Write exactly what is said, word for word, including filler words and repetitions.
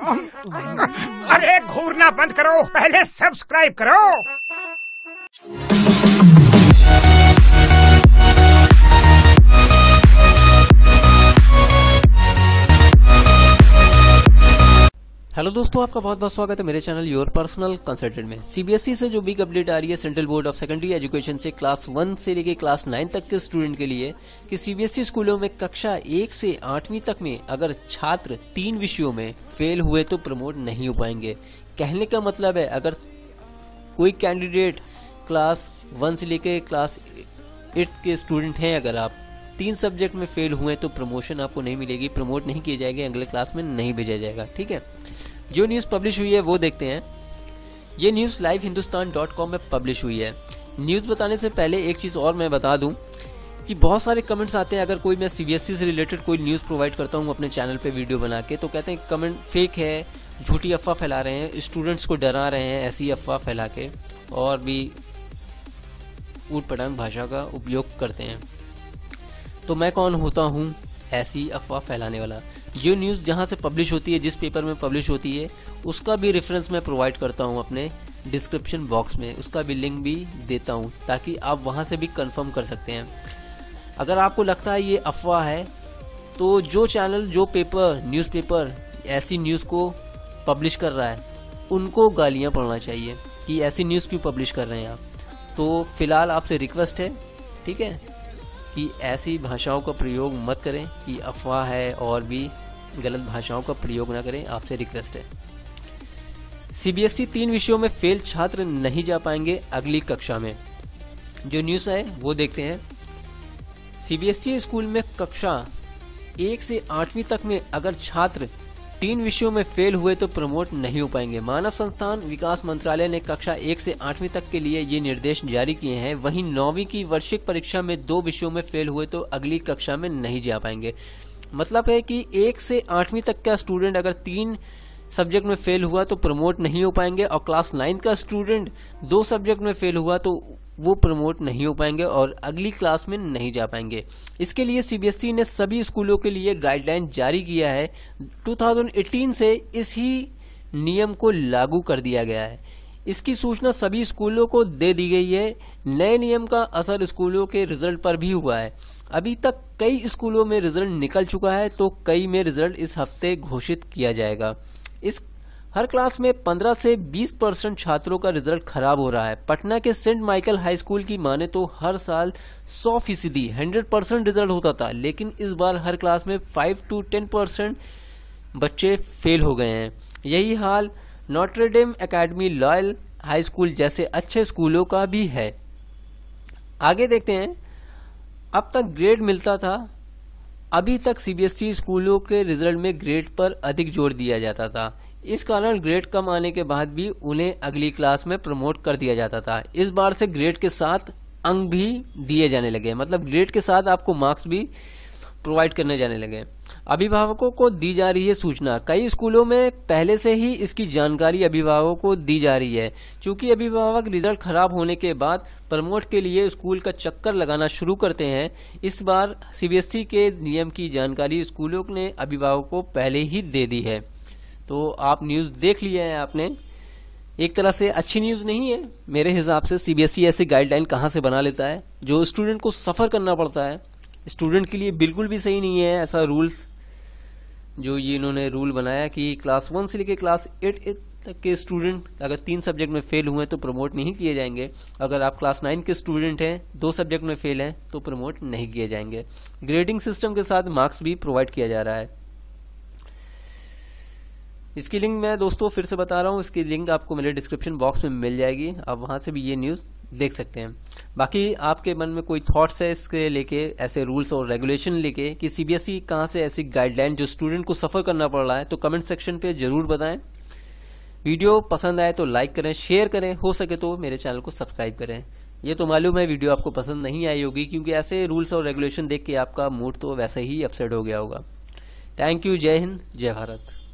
अरे घूरना बंद करो, पहले सब्सक्राइब करो। हेलो दोस्तों, आपका बहुत बहुत स्वागत है मेरे चैनल योर पर्सनल कंसल्टेंट में। सीबीएसई से जो बिग अपडेट आ रही है central board of secondary education से क्लास वन से लेके क्लास नाइन तक के स्टूडेंट के लिए कि सीबीएसई स्कूलों में कक्षा एक से आठवीं तक में अगर छात्र तीन विषयों में फेल हुए तो प्रमोट नहीं हो पाएंगे। कहने का मतलब है, अगर कोई कैंडिडेट क्लास वन से लेके क्लास एट के स्टूडेंट हैं, अगर आप तीन सब्जेक्ट में फेल हुए तो प्रमोशन आपको नहीं मिलेगी, प्रमोट नहीं किए जाएंगे, अगले क्लास में नहीं भेजा जाएगा। ठीक है, जो न्यूज पब्लिश हुई है वो देखते हैं। ये news live Hindustan dot com में पब्लिश हुई है। न्यूज बताने से पहले एक चीज और मैं बता दूं कि बहुत सारे कमेंट्स आते हैं अगर कोई मैं सीबीएसई से रिलेटेड कोई न्यूज प्रोवाइड करता हूं अपने चैनल पे वीडियो बना के, तो कहते हैं कमेंट फेक है, झूठी अफवाह फैला रहे हैं, स्टूडेंट्स को डरा रहे हैं ऐसी अफवाह फैला के, और भी ऊट पटांग भाषा का उपयोग करते हैं। तो मैं कौन होता हूं ऐसी अफवाह फैलाने वाला? जो न्यूज जहां से पब्लिश होती है, जिस पेपर में पब्लिश होती है, उसका भी रेफरेंस मैं प्रोवाइड करता हूं अपने डिस्क्रिप्शन बॉक्स में, उसका भी लिंक भी देता हूं ताकि आप वहां से भी कंफर्म कर सकते हैं। अगर आपको लगता है ये अफवाह है तो जो चैनल, जो पेपर, न्यूज़पेपर ऐसी न्यूज को पब्लिश कर रहा है उनको गालियां पड़ना चाहिए कि ऐसी न्यूज क्यों पब्लिश कर रहे हैं आप। तो फिलहाल आपसे रिक्वेस्ट है, ठीक है, कि ऐसी भाषाओं का प्रयोग मत करें कि अफवाह है, और भी गलत भाषाओं का प्रयोग ना करें, आपसे रिक्वेस्ट है। सीबीएसई तीन विषयों में फेल छात्र नहीं जा पाएंगे अगली कक्षा में। जो न्यूज है वो देखते हैं। सीबीएसई स्कूल में कक्षा एक से आठवीं तक में अगर छात्र तीन विषयों में फेल हुए तो प्रमोट नहीं हो पाएंगे। मानव संस्थान विकास मंत्रालय ने कक्षा एक से आठवीं तक के लिए ये निर्देश जारी किए हैं। वहीं नौवीं की वार्षिक परीक्षा में दो विषयों में फेल हुए तो अगली कक्षा में नहीं जा पाएंगे। मतलब है कि एक से आठवीं तक का स्टूडेंट अगर तीन सब्जेक्ट में फेल हुआ तो प्रमोट नहीं हो पाएंगे, और क्लास नाइन का स्टूडेंट दो सब्जेक्ट में फेल हुआ तो वो प्रमोट नहीं हो पाएंगे और अगली क्लास में नहीं जा पाएंगे। इसके लिए सीबीएसई ने सभी स्कूलों के लिए गाइडलाइन जारी किया है। दो हज़ार अठारह से इसी नियम को लागू कर दिया गया है। इसकी सूचना सभी स्कूलों को दे दी गई है। नए नियम का असर स्कूलों के रिजल्ट पर भी हुआ है। अभी तक कई स्कूलों में रिजल्ट निकल चुका है तो कई में रिजल्ट इस हफ्ते घोषित किया जाएगा। इस हर क्लास में पंद्रह से बीस परसेंट छात्रों का रिजल्ट खराब हो रहा है। पटना के सेंट माइकल हाई स्कूल की माने तो हर साल सौ फीसदी हंड्रेड परसेंट रिजल्ट होता था, लेकिन इस बार हर क्लास में फाइव टू टेन परसेंट बच्चे फेल हो गए हैं। यही हाल Notre Dame academy loyal high school जैसे अच्छे स्कूलों का भी है। आगे देखते हैं। अब तक ग्रेड मिलता था, अभी तक सीबीएसई स्कूलों के रिजल्ट में ग्रेड पर अधिक जोर दिया जाता था। इस कारण ग्रेड कम आने के बाद भी उन्हें अगली क्लास में प्रमोट कर दिया जाता था। इस बार से ग्रेड के साथ अंक भी दिए जाने लगे, मतलब ग्रेड के साथ आपको मार्क्स भी प्रोवाइड करने जाने लगे। अभिभावकों को दी जा रही है सूचना। कई स्कूलों में पहले से ही इसकी जानकारी अभिभावकों को दी जा रही है। क्योंकि अभिभावक रिजल्ट खराब होने के बाद प्रमोट के लिए स्कूल का चक्कर लगाना शुरू करते हैं, इस बार सीबीएसई के नियम की जानकारी स्कूलों ने अभिभावकों को पहले ही दे दी है। तो आप न्यूज देख लिया है आपने। एक तरह से अच्छी न्यूज नहीं है मेरे हिसाब से। सीबीएसई ऐसी गाइडलाइन कहां से बना लेता है जो स्टूडेंट को सफर करना पड़ता है। स्टूडेंट के लिए बिल्कुल भी सही नहीं है ऐसा रूल्स जो ये इन्होंने रूल बनाया कि क्लास वन से लेकर क्लास एट तक के स्टूडेंट अगर तीन सब्जेक्ट में फेल हुए तो प्रमोट नहीं किए जाएंगे। अगर आप क्लास नाइन के स्टूडेंट हैं, दो सब्जेक्ट में फेल हैं तो प्रमोट नहीं किए जाएंगे। ग्रेडिंग सिस्टम के साथ मार्क्स भी प्रोवाइड किया जा रहा है। इसकी लिंक मैं दोस्तों फिर से बता रहा हूँ, इसकी लिंक आपको मेरे डिस्क्रिप्शन बॉक्स में मिल जाएगी, आप वहां से भी ये न्यूज देख सकते हैं। बाकी आपके मन में कोई थॉट्स है इसके लेके, ऐसे रूल्स और रेगुलेशन लेके कि सीबीएसई कहां से ऐसी गाइडलाइन जो स्टूडेंट को सफर करना पड़ रहा है, तो कमेंट सेक्शन पे जरूर बताएं। वीडियो पसंद आए तो लाइक करें, शेयर करें, हो सके तो मेरे चैनल को सब्सक्राइब करें। ये तो मालूम है वीडियो आपको पसंद नहीं आई होगी, क्योंकि ऐसे रूल्स और रेगुलेशन देख के आपका मूड तो वैसे ही अपसेट हो गया होगा। Thank you. जय हिंद, जय भारत।